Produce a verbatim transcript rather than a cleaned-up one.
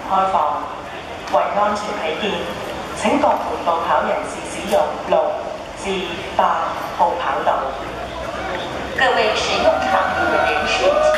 開放。為安全起見，請各陪步跑人士使用六至八號跑道。 各位使用场地的人士。